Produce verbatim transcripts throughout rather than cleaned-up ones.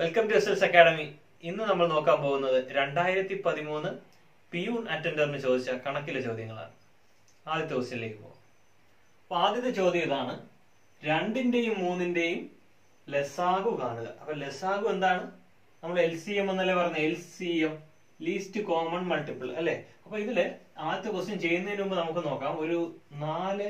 Welcome to S S academy. ഇന്ന് നമ്മൾ നോക്കാൻ പോകുന്നത് രണ്ടായിരത്തി പതിമൂന്ന് പിയൂൺ അറ്റൻഡറിന് ചോദിച്ച കണക്കിലെ ചോദ്യങ്ങളാണ്. ആദ്യത്തെ ക്വസ്റ്റ്യനിലേക്ക് പോകും. അപ്പൊ ആദ്യത്തെ ചോദ്യം ഇതാണ്: രണ്ടിന്റെയും മൂന്നിന്റെയും ലസാഗു കാണുക. അപ്പൊ ലസാഗു എന്താണ്? നമ്മൾ എൽ സി എം എന്നല്ലേ പറഞ്ഞ, L C M least common multiple അല്ലെ. അപ്പൊ ഇതില് ആദ്യത്തെ ക്വസ്റ്റ്യൻ ചെയ്യുന്നതിന് മുമ്പ് നമുക്ക് നോക്കാം. ഒരു നാല്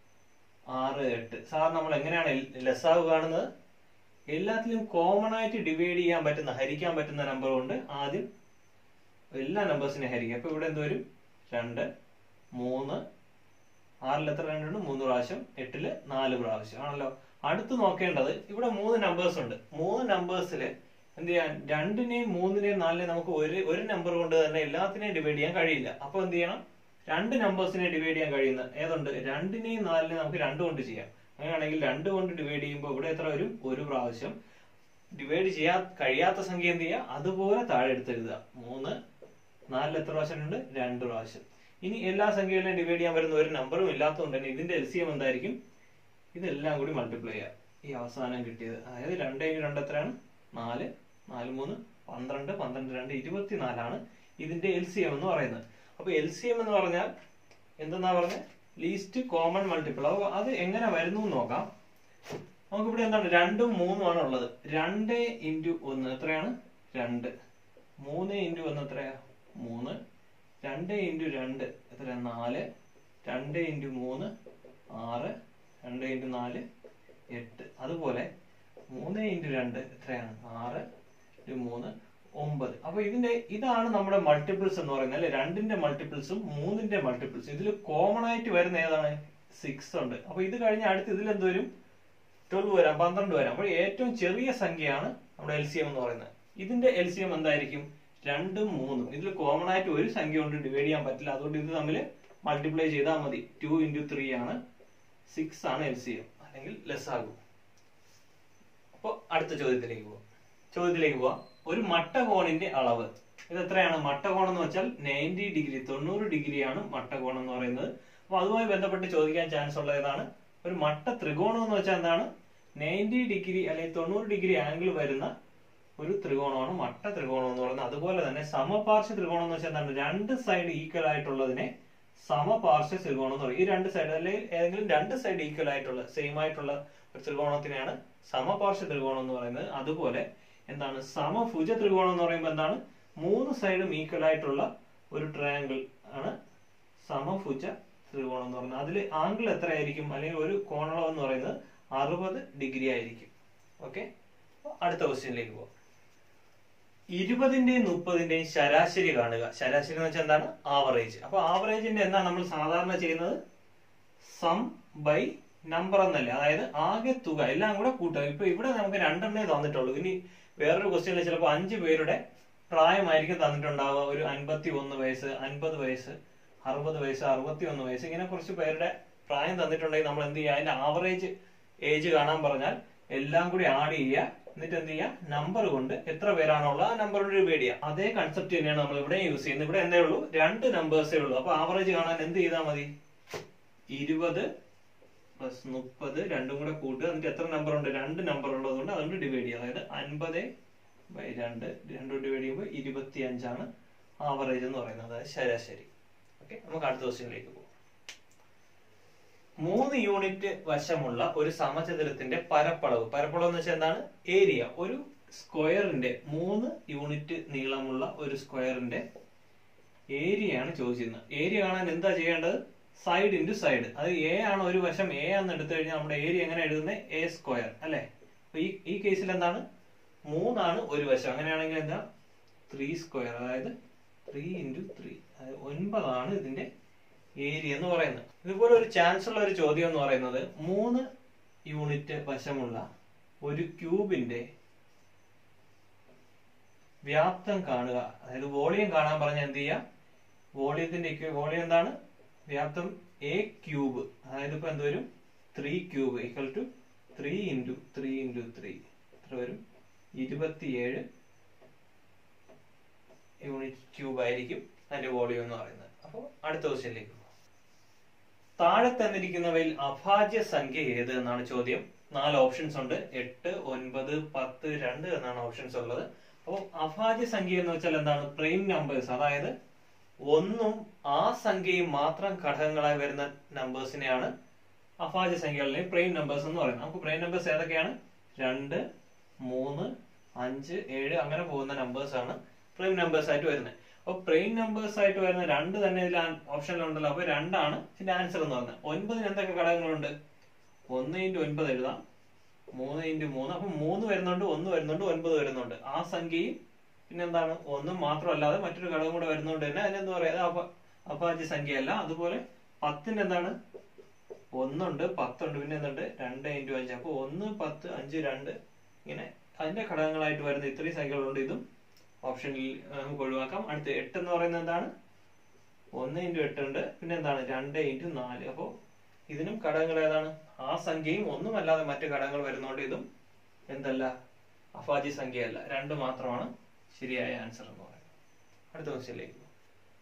ആറ് എട്ട് സാർ നമ്മൾ എങ്ങനെയാണ് ലസാഗു കാണുന്നത്? എല്ലാത്തിലും കോമൺ ആയിട്ട് ഡിവൈഡ് ചെയ്യാൻ പറ്റുന്ന, ഹരിക്കാൻ പറ്റുന്ന നമ്പർ കൊണ്ട് ആദ്യം എല്ലാ നമ്പേഴ്സിനെ ഹരിക്കുക. അപ്പൊ ഇവിടെ എന്ത് വരും? രണ്ട്, മൂന്ന്, ആറിൽ എത്ര രണ്ടുണ്ട്? മൂന്ന് പ്രാവശ്യം, എട്ടില് നാല് പ്രാവശ്യം ആണല്ലോ. അടുത്ത് നോക്കേണ്ടത്, ഇവിടെ മൂന്ന് നമ്പേഴ്സ് ഉണ്ട്. മൂന്ന് നമ്പേഴ്സില് എന്ത് ചെയ്യാൻ? രണ്ടിനെയും മൂന്നിനെയും നാലിനെയും നമുക്ക് ഒരു ഒരു നമ്പർ കൊണ്ട് തന്നെ എല്ലാത്തിനെയും ഡിവൈഡ് ചെയ്യാൻ കഴിയില്ല. അപ്പൊ എന്ത് ചെയ്യണം? രണ്ട് നമ്പേഴ്സിനെ ഡിവൈഡ് ചെയ്യാൻ കഴിയുന്ന ഏതുണ്ട്? രണ്ടിനെയും നാലിനെയും നമുക്ക് രണ്ട് കൊണ്ട് ചെയ്യാം. അങ്ങനെയാണെങ്കിൽ രണ്ട് കൊണ്ട് ഡിവൈഡ് ചെയ്യുമ്പോൾ ഇവിടെ എത്ര വരും? ഒരു പ്രാവശ്യം. ഡിവൈഡ് ചെയ്യാൻ കഴിയാത്ത സംഖ്യ എന്ത് ചെയ്യുക? അതുപോലെ താഴെ എടുത്തെഴുതുക. മൂന്ന്, നാലിൽ എത്ര പ്രാവശ്യം ഉണ്ട്? രണ്ട് പ്രാവശ്യം. ഇനി എല്ലാ സംഖ്യകളിലും ഡിവൈഡ് ചെയ്യാൻ വരുന്ന ഒരു നമ്പറും ഇല്ലാത്തതുകൊണ്ട് തന്നെ ഇതിന്റെ എൽ സി എം എന്തായിരിക്കും? ഇതെല്ലാം കൂടി മൾട്ടിപ്ലൈ ചെയ്യുക. ഈ അവസാനം കിട്ടിയത്, അതായത് രണ്ട് ഇൻറ്റു രണ്ട് എത്രയാണ്? നാല്, നാല് മൂന്ന് പന്ത്രണ്ട്, പന്ത്രണ്ട് രണ്ട് ഇരുപത്തിനാലാണ് ഇതിന്റെ എൽ സി എം എന്ന് പറയുന്നത്. അപ്പൊ എൽ സി എം എന്ന് പറഞ്ഞാൽ എന്തെന്നാ പറഞ്ഞത്? Least common multiple. അപ്പൊ അത് എങ്ങനെ വരുന്നു എന്ന് നോക്കാം. നമുക്കിവിടെ എന്താണ്? രണ്ടും മൂന്നും ആണ് ഉള്ളത്. രണ്ട് ഇൻറ്റു ഒന്ന് എത്രയാണ്? രണ്ട്. മൂന്ന് ഇൻറ്റു ഒന്ന് എത്രയാ? മൂന്ന്. രണ്ട് ഇൻറ്റു രണ്ട് എത്രയാ? നാല്. രണ്ട് ഇൻറ്റു മൂന്ന് ആറ്. രണ്ട് ഇൻറ്റു നാല് എട്ട്. അതുപോലെ മൂന്ന് ഇൻറ്റു രണ്ട് എത്രയാണ്? ആറ് ഇൻറ്റു മൂന്ന് ഒമ്പത്. അപ്പൊ ഇതിന്റെ ഇതാണ് നമ്മുടെ മൾട്ടിപ്പിൾസ് എന്ന് പറയുന്നത് അല്ലെ. രണ്ടിന്റെ മൾട്ടിപ്പിൾസും മൂന്നിന്റെ മൾട്ടിപ്പിൾസും. ഇതിൽ കോമൺ ആയിട്ട് വരുന്ന ഏതാണ്? സിക്സ് ഉണ്ട്. അപ്പൊ ഇത് കഴിഞ്ഞ അടുത്ത് ഇതിൽ എന്ത് വരും? ട്വൽവ് വരാം, പന്ത്രണ്ട് വരാം. അപ്പോൾ ഏറ്റവും ചെറിയ സംഖ്യയാണ് നമ്മുടെ എൽ സി എം എന്ന് പറയുന്നത്. ഇതിന്റെ എൽ സി എം എന്തായിരിക്കും? രണ്ടും മൂന്നും. ഇതിൽ കോമൺ ആയിട്ട് ഒരു സംഖ്യ കൊണ്ട് ഡിവൈഡ് ചെയ്യാൻ പറ്റില്ല. അതുകൊണ്ട് ഇത് തമ്മിൽ മൾട്ടിപ്ലൈ ചെയ്താൽ മതി. ടു ഇൻറ്റു ത്രീ ആണ്, സിക്സ് ആണ് എൽ സി എം അല്ലെങ്കിൽ ലസാഗു. അപ്പൊ അടുത്ത ചോദ്യത്തിലേക്ക് പോവാം. ചോദ്യത്തിലേക്ക് പോവാം. ഒരു മട്ടകോണിന്റെ അളവ് ഇത് എത്രയാണ്? മട്ടകോണം എന്ന് വെച്ചാൽ നയൻറ്റി ഡിഗ്രി, തൊണ്ണൂറ് ഡിഗ്രിയാണ് മട്ടകോണം എന്ന് പറയുന്നത്. അപ്പൊ അതുമായി ബന്ധപ്പെട്ട് ചോദിക്കാൻ ചാൻസ് ഉള്ള ഏതാണ്? ഒരു മട്ട ത്രികോണം എന്ന് വെച്ചാൽ എന്താണ്? നയൻറ്റി ഡിഗ്രി അല്ലെങ്കിൽ തൊണ്ണൂറ് ഡിഗ്രി ആംഗിൾ വരുന്ന ഒരു ത്രികോണമാണ് മട്ട ത്രികോണം എന്ന് പറയുന്നത്. അതുപോലെ തന്നെ സമപാർശ്വ ത്രികോണം എന്ന് വെച്ചാൽ എന്താണ്? രണ്ട് സൈഡ് ഈക്വൽ ആയിട്ടുള്ളതിനെ സമപാർശ്വ ത്രികോണം എന്ന് പറയും. ഈ രണ്ട് സൈഡ് അല്ലെങ്കിൽ ഏതെങ്കിലും രണ്ട് സൈഡ് ഈക്വൽ ആയിട്ടുള്ള സെയിം ആയിട്ടുള്ള ഒരു ത്രികോണത്തിനെയാണ് സമപാർശ്വ ത്രികോണം എന്ന് പറയുന്നത്. അതുപോലെ എന്താണ്? സമഭുജ ത്രികോണം എന്ന് പറയുമ്പോൾ എന്താണ്? മൂന്ന് സൈഡും ഈക്വൽ ആയിട്ടുള്ള ഒരു ട്രയാങ്കിൾ ആണ് സമഭുജ ത്രികോണം എന്ന് പറയുന്നത്. അതിൽ ആംഗിൾ എത്രയായിരിക്കും? അല്ലെങ്കിൽ ഒരു കോണളവ് എന്ന് പറയുന്നത് അറുപത് ഡിഗ്രി ആയിരിക്കും. ഓക്കെ, അടുത്ത ക്വസ്റ്റ്യനിലേക്ക് പോകാം. ഇരുപതിന്റെയും മുപ്പതിന്റെയും ശരാശരി കാണുക. ശരാശരി എന്ന് വെച്ചാൽ എന്താണ്? ആവറേജ്. അപ്പൊ ആവറേജിന്റെ എന്താണ് നമ്മൾ സാധാരണ ചെയ്യുന്നത്? സം ബൈ നമ്പർ എന്നല്ലേ, അതായത് ആകെ തുക എല്ലാം കൂടെ കൂട്ടുക. ഇപ്പൊ ഇവിടെ നമുക്ക് രണ്ടെണ്ണേ തന്നിട്ടുള്ളൂ. ഇനി വേറൊരു ക്വസ്റ്റ്യനിൽ ചിലപ്പോൾ അഞ്ചു പേരുടെ പ്രായമായിരിക്കും തന്നിട്ടുണ്ടാവുക. ഒരു അൻപത്തി ഒന്ന് വയസ്സ്, അൻപത് വയസ്സ്, അറുപത് വയസ്സ്, അറുപത്തി ഒന്ന് വയസ്സ്, ഇങ്ങനെ കുറച്ച് പേരുടെ പ്രായം തന്നിട്ടുണ്ടെങ്കിൽ നമ്മൾ എന്ത് ചെയ്യുക? അതിന്റെ ആവറേജ് ഏജ് കാണാൻ പറഞ്ഞാൽ എല്ലാം കൂടി ആഡ് ചെയ്യുക. എന്നിട്ട് എന്ത് ചെയ്യുക? നമ്പർ കൊണ്ട് എത്ര പേരാണുള്ളത് ആ നമ്പർ കൊണ്ട് ഡിവൈഡ് ചെയ്യുക. അതേ കൺസെപ്റ്റ് തന്നെയാണ് നമ്മൾ ഇവിടെ യൂസ് ചെയ്യുന്നത്. ഇവിടെ എന്തേ ഉള്ളൂ? രണ്ട് നമ്പേഴ്സേ ഉള്ളൂ. അപ്പൊ ആവറേജ് കാണാൻ എന്ത് ചെയ്താൽ മതി? ഇരുപത് പ്ലസ് മുപ്പത് രണ്ടും കൂടെ കൂട്ടുക. എന്നിട്ട് എത്ര നമ്പർ ഉണ്ട്? രണ്ട് നമ്പർ ഉള്ളതുകൊണ്ട് അതുകൊണ്ട് ഡിവൈഡ് ചെയ്യുക. അതായത് അൻപത് ബൈ രണ്ട്, രണ്ടും ഡിവൈഡ് ചെയ്യുമ്പോൾ ഇരുപത്തി അഞ്ചാണ് ആവറേജ് എന്ന് പറയുന്നത്, അതായത് ശരാശരി. ഓക്കെ, നമുക്ക് അടുത്ത ക്വസ്റ്റ്യനിലേക്ക് പോകും. മൂന്ന് യൂണിറ്റ് വശമുള്ള ഒരു സമചതുരത്തിന്റെ പരപ്പളവ്. പരപ്പളവ് എന്ന് വെച്ചാൽ എന്താണ്? ഏരിയ. ഒരു സ്ക്വയറിന്റെ മൂന്ന് യൂണിറ്റ് നീളമുള്ള ഒരു സ്ക്വയറിന്റെ ഏരിയയാണ് ചോദിച്ചിരുന്നത്. ഏരിയ കാണാൻ എന്താ ചെയ്യേണ്ടത്? Side into side. അത് എ ആണ് ഒരു വശം, എ ആണെന്ന് എടുത്തു കഴിഞ്ഞാൽ നമ്മുടെ ഏരിയ എങ്ങനെ എഴുതുന്നത്? എ സ്ക്വയർ അല്ലെ. അപ്പൊ ഈ ഈ കേസിൽ എന്താണ്? മൂന്നാണ് ഒരു വശം. അങ്ങനെയാണെങ്കിൽ എന്താ? ത്രീ സ്ക്വയർ, അതായത് ത്രീ ഇൻറ്റു ത്രീ, അതായത് ഒൻപതാണ് ഇതിന്റെ ഏരിയ എന്ന് പറയുന്നത്. ഇതുപോലെ ഒരു ചാൻസ് ഉള്ള ഒരു ചോദ്യം എന്ന് പറയുന്നത്, മൂന്ന് യൂണിറ്റ് വശമുള്ള ഒരു ക്യൂബിന്റെ വ്യാപ്തം കാണുക. അതായത് വോളിയം കാണാൻ പറഞ്ഞാൽ എന്ത് ചെയ്യുക? വോളിയത്തിന്റെ വോളിയം എന്താണ്? വ്യാപ്തം എ ക്യൂബ്. അതായത് ഇപ്പൊ എന്ത് വരും? Three cube equal to three into three into three എത്ര വരും? ഇരുപത്തിയേഴ് യൂണിറ്റ് ക്യൂബ് ആയിരിക്കും അതിന്റെ വോളിയം എന്ന് പറയുന്നത്. അപ്പോൾ അടുത്ത ക്വസ്റ്റ്യനിലേക്ക് പോകാം. താഴെ തന്നിരിക്കുന്നവയിൽ അഭാജ്യ സംഖ്യ ഏത് എന്നാണ് ചോദ്യം. നാല് ഓപ്ഷൻസ് ഉണ്ട്. എട്ട്, ഒൻപത്, പത്ത്, രണ്ട് എന്നാണ് ഓപ്ഷൻസ് ഉള്ളത്. അപ്പോൾ അഭാജ്യ സംഖ്യ എന്ന് വെച്ചാൽ എന്താണ്? പ്രൈം നമ്പേഴ്സ്, അതായത് ഒന്നും ആ സംഖ്യയും മാത്രം ഘടകങ്ങളായി വരുന്ന നമ്പേഴ്സിനെയാണ് അഭാജ്യ സംഖ്യകളിലെ പ്രൈം നമ്പേഴ്സ് എന്ന് പറയുന്നത്. നമുക്ക് പ്രൈം നമ്പേഴ്സ് ഏതൊക്കെയാണ്? രണ്ട്, മൂന്ന്, അഞ്ച്, ഏഴ് അങ്ങനെ പോകുന്ന നമ്പേഴ്സ് ആണ് പ്രൈം നമ്പേഴ്സ് ആയിട്ട് വരുന്നത്. അപ്പൊ പ്രൈം നമ്പേഴ്സ് ആയിട്ട് വരുന്ന രണ്ട് തന്നെ ഇതിൽ ഓപ്ഷനിലുണ്ടല്ലോ. അപ്പൊ രണ്ടാണ് ഇതിന്റെ ആൻസർ എന്ന് പറയുന്നത്. ഒൻപതിന് എന്തൊക്കെ ഘടകങ്ങളുണ്ട്? ഒന്ന് ഇൻറ്റു ഒൻപത് എഴുതാം, മൂന്ന് ഇൻറ്റു മൂന്ന്. അപ്പൊ മൂന്ന് വരുന്നുണ്ട്, ഒന്ന് വരുന്നുണ്ട്, ഒൻപത് വരുന്നുണ്ട്. ആ സംഖ്യയും പിന്നെന്താണ്? ഒന്നും മാത്രമല്ലാതെ മറ്റൊരു ഘടകം കൂടെ വരുന്നതുകൊണ്ട് തന്നെ അതിനെന്താ പറയുക? അപ അഭാജ്യ സംഖ്യയല്ല. അതുപോലെ പത്തിന് എന്താണ്? ഒന്നുണ്ട്, പത്തുണ്ട്, പിന്നെ എന്തുണ്ട്? രണ്ട് ഇൻറ്റു അഞ്ച്. അപ്പൊ ഒന്ന്, പത്ത്, അഞ്ച്, രണ്ട് ഇങ്ങനെ അതിന്റെ ഘടകങ്ങളായിട്ട് വരുന്ന ഇത്രയും സംഖ്യകളുണ്ട്. ഇതും ഓപ്ഷനിൽ നമുക്ക് ഒഴിവാക്കാം. അടുത്ത് എട്ട് എന്ന് പറയുന്നത് എന്താണ്? ഒന്ന് ഇൻറ്റു എട്ട് ഉണ്ട്, പിന്നെ എന്താണ്? രണ്ട് ഇൻറ്റു നാല്. അപ്പോ ഇതിനും ഘടകങ്ങൾ ഏതാണ്? ആ സംഖ്യയും ഒന്നുമല്ലാതെ മറ്റു ഘടകങ്ങൾ വരുന്നതുകൊണ്ട് ഇതും എന്തല്ല? അഭാജ്യ സംഖ്യയല്ല. രണ്ട് മാത്രമാണ് ശരിയായ ആൻസർ എന്ന് പറയുന്നത്. അടുത്ത ക്വസ്റ്റ്യനിലേക്ക് പോകും.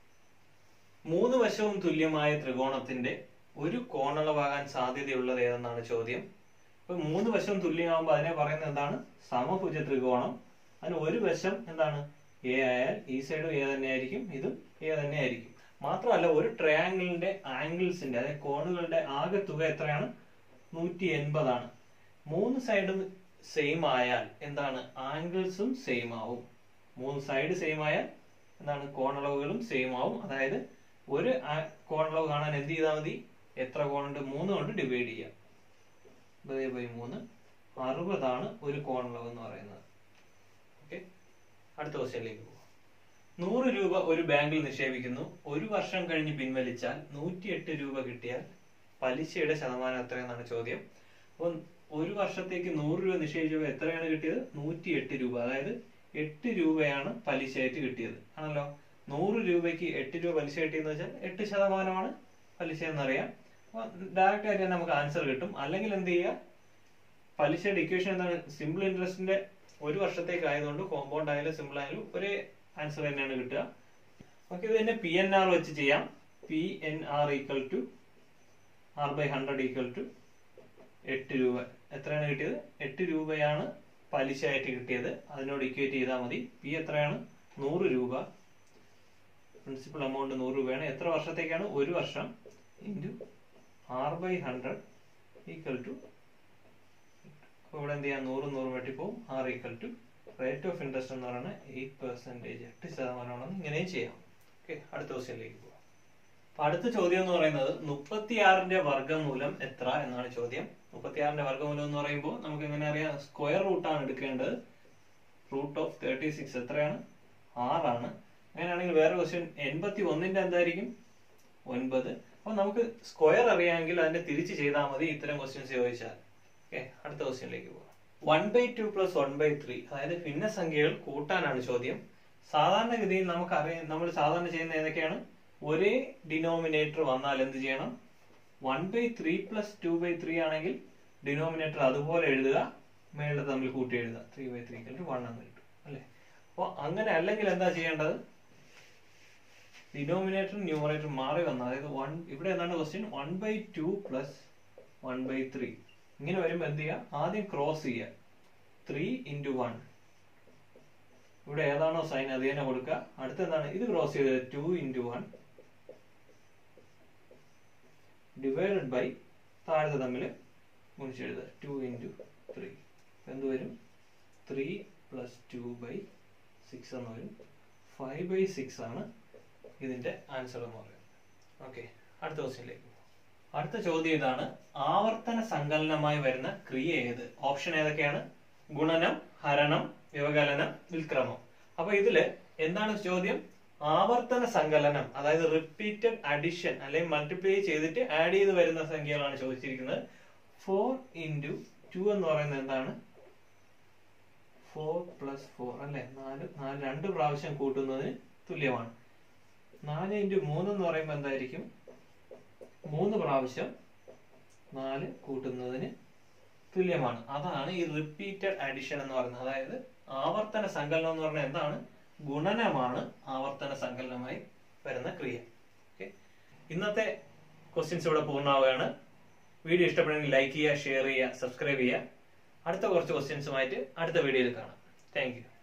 മൂന്ന് വശവും തുല്യമായ ത്രികോണത്തിന്റെ ഒരു കോണളവാകാൻ സാധ്യതയുള്ളത് ഏതെന്നാണ് ചോദ്യം. അപ്പൊ മൂന്ന് വശവും തുല്യമാകുമ്പോൾ അതിനെ പറയുന്നത് എന്താണ്? സമഭുജ ത്രികോണം. അതിന് ഒരു വശം എന്താണ്? എ ആയാൽ ഈ സൈഡും എ തന്നെ ആയിരിക്കും, ഇതും എ തന്നെ ആയിരിക്കും. മാത്രമല്ല ഒരു ട്രയാങ്കിളിന്റെ ആംഗിൾസിന്റെ അതായത് കോണുകളുടെ ആകെ തുക എത്രയാണ്? നൂറ്റി എൺപതാണ്. മൂന്ന് സൈഡും സെയിം ആയാൽ എന്താണ്? ആംഗിൾസും സെയിം ആവും. മൂന്ന് സൈഡ് സെയിം ആയാൽ എന്താണ്? കോണളവുകളും സെയിം ആവും. അതായത് ഒരു കോണളവ് കാണാൻ എന്ത് ചെയ്താൽ മതി? എത്ര കോണുണ്ട്? മൂന്ന് കൊണ്ട് ഡിവൈഡ് ചെയ്യാം. ഒമ്പത് ബൈ മൂന്ന് അറുപതാണ് ഒരു കോണളവ് എന്ന് പറയുന്നത്. ഓക്കെ, അടുത്ത ക്വസ്റ്റ്യനിലേക്ക് പോകാം. നൂറ് രൂപ ഒരു ബാങ്കിൽ നിക്ഷേപിക്കുന്നു. ഒരു വർഷം കഴിഞ്ഞ് പിൻവലിച്ചാൽ നൂറ്റിയെട്ട് രൂപ കിട്ടിയാൽ പലിശയുടെ ശതമാനം എത്രയെന്നാണ് ചോദ്യം. അപ്പോൾ ഒരു വർഷത്തേക്ക് നൂറ് രൂപ നിക്ഷേപിച്ചപ്പോൾ എത്രയാണ് കിട്ടിയത്? നൂറ്റിയെട്ട് രൂപ. അതായത് എട്ട് രൂപയാണ് പലിശയായിട്ട് കിട്ടിയത് ആണല്ലോ. നൂറ് രൂപയ്ക്ക് എട്ട് രൂപ പലിശ കിട്ടിയെന്ന് വെച്ചാൽ എട്ട് ശതമാനമാണ് പലിശ എന്നറിയാം. അപ്പൊ ഡയറക്റ്റ് ആയിട്ട് നമുക്ക് ആൻസർ കിട്ടും. അല്ലെങ്കിൽ എന്ത് ചെയ്യുക? പലിശയുടെ ഇക്വേഷൻ എന്താണ്? സിമ്പിൾ ഇൻട്രസ്റ്റിന്റെ ഒരു വർഷത്തേക്ക് ആയതുകൊണ്ട് കോമ്പൗണ്ട് ആയാലും സിമ്പിൾ ആയാലും ഒരേ ആൻസർ തന്നെയാണ് കിട്ടുക. ഓക്കെ, ഇത് തന്നെ പി എൻ ആർ വെച്ച് ചെയ്യാം. P N R equal to R by hundred equal to എട്ട് രൂപ. എത്രയാണ് കിട്ടിയത്? എട്ട് രൂപയാണ് പലിശ ആയിട്ട് കിട്ടിയത്. അതിനോട് ഇക്വേറ്റ് ചെയ്താൽ മതി. പി എത്രയാണ്? നൂറ് രൂപ. പ്രിൻസിപ്പൽ എമൗണ്ട് നൂറ് രൂപയാണ്. എത്ര വർഷത്തേക്കാണ്? ഒരു വർഷം into R by hundred equal to, അപ്പോൾ ഇവിടെ എന്ത് ചെയ്യാം? നൂറ് നൂറ് വെട്ടിപ്പോവും. R equal to rate of interest എന്ന് പറയുന്നത് എയ്റ്റ് പെർസെന്റേജ്, എട്ട് ശതമാനമാണെന്ന് ഇങ്ങനെയും ചെയ്യാം. ഓക്കെ, അടുത്ത ക്വസ്റ്റ്യനിലേക്ക് പോകാം. അപ്പൊ അടുത്ത ചോദ്യം എന്ന് പറയുന്നത് മുപ്പത്തിയാറിന്റെ വർഗ്ഗമൂലം എത്ര എന്നാണ് ചോദ്യം. മുപ്പത്തിയാറിന്റെ വർഗ്ഗമൂലം എന്ന് പറയുമ്പോൾ നമുക്ക് എങ്ങനെ അറിയാം? സ്ക്വയർ റൂട്ടാണ് എടുക്കേണ്ടത്. റൂട്ട് ഓഫ് തേർട്ടി സിക്സ് എത്രയാണ്? ആറാണ്. അങ്ങനെയാണെങ്കിൽ വേറെ ക്വസ്റ്റ്യൻ എൺപത്തി ഒന്നിന്റെ എന്തായിരിക്കും? ഒൻപത്. അപ്പൊ നമുക്ക് സ്ക്വയർ അറിയാമെങ്കിൽ അതിന്റെ തിരിച്ച് ചെയ്താൽ മതി ഇത്തരം ക്വസ്റ്റ്യൻസ് ചോദിച്ചാൽ. ഓക്കെ, അടുത്ത ക്വസ്റ്റ്യനിലേക്ക് പോകാം. One by two plus one by three അതായത് ഭിന്നസംഖ്യകൾ കൂട്ടാനാണ് ചോദ്യം. സാധാരണഗതിയിൽ നമുക്ക് അറിയാം, നമ്മൾ സാധാരണ ചെയ്യുന്ന ഏതൊക്കെയാണ്? ഒരേ ഡിനോമിനേറ്റർ വന്നാൽ എന്ത് ചെയ്യണം? One by three plus two by three ആണെങ്കിൽ ഡിനോമിനേറ്റർ അതുപോലെ എഴുതുക, മേളിൽ തമ്മിൽ കൂട്ടി എഴുതുക. ത്രീ ബൈ ത്രീ വൺ എന്ന് കിട്ടും അല്ലെ. അപ്പൊ അങ്ങനെ അല്ലെങ്കിൽ എന്താ ചെയ്യേണ്ടത്? ഡിനോമിനേറ്റർ ന്യൂമറേറ്റർ മാറി വന്ന, അതായത് വൺ ഇവിടെ എന്താണ് ക്വസ്റ്റ്യൻ? One by two plus one by three ഇങ്ങനെ വരുമ്പോ എന്ത് ചെയ്യുക? ആദ്യം ക്രോസ് ചെയ്യുക. ത്രീ ഇൻറ്റു വൺ, ഇവിടെ ഏതാണോ സൈൻ അത് തന്നെ കൊടുക്കുക. അടുത്ത എന്താണ്? ഇത് ക്രോസ് ചെയ്തത് two into one divided by താഴത്തെ തമ്മിൽ ഗുണിച്ചെഴുതുക. ടു ഇൻറ്റു ത്രീ എന്ത് വരും? Three plus two by six എന്ന് വരും. ഫൈവ് ബൈ സിക്സ് ആണ് ഇതിന്റെ ആൻസർ എന്ന് പറയുന്നത്. ഓക്കെ, അടുത്ത ക്വസ്റ്റ്യനിലേക്ക്. അടുത്ത ചോദ്യം ഇതാണ്. ആവർത്തന സങ്കലനമായി വരുന്ന ക്രിയ ഏത്? ഓപ്ഷൻ ഏതൊക്കെയാണ്? ഗുണനം, ഹരണം, വ്യവകലനം, വിൽക്രമം. അപ്പൊ ഇതില് എന്താണ് ചോദ്യം? ആവർത്തന സങ്കലനം, അതായത് റിപ്പീറ്റഡ് അഡിഷൻ അല്ലെങ്കിൽ മൾട്ടിപ്ലൈ ചെയ്തിട്ട് ആഡ് ചെയ്ത് വരുന്ന സംഖ്യകളാണ് ചോദിച്ചിരിക്കുന്നത്. ഫോർ ഇൻറ്റു ടു എന്ന് പറയുന്നത് എന്താണ്? ഫോർ പ്ലസ് ഫോർ അല്ലെ. നാല് നാല് രണ്ട് പ്രാവശ്യം കൂട്ടുന്നതിന് തുല്യമാണ്. നാല് ഇൻറ്റു മൂന്ന് എന്ന് പറയുമ്പോൾ എന്തായിരിക്കും? മൂന്ന് പ്രാവശ്യം നാല് കൂട്ടുന്നതിന് തുല്യമാണ്. അതാണ് ഈ റിപ്പീറ്റഡ് അഡിഷൻ എന്ന് പറയുന്നത്. അതായത് ആവർത്തന സങ്കലനം എന്ന് പറഞ്ഞാൽ എന്താണ്? ഗുണനമാണ് ആവർത്തന സങ്കലനമായി വരുന്ന ക്രിയ. ഓക്കെ, ഇന്നത്തെ ക്വസ്റ്റ്യൻസ് ഇവിടെ പൂർണ്ണമാവുകയാണ്. വീഡിയോ ഇഷ്ടപ്പെടുമെങ്കിൽ ലൈക്ക് ചെയ്യുക, ഷെയർ ചെയ്യുക, സബ്സ്ക്രൈബ് ചെയ്യുക. അടുത്ത കുറച്ച് ക്വസ്റ്റ്യൻസുമായിട്ട് അടുത്ത വീഡിയോയിൽ കാണാം. Thank U.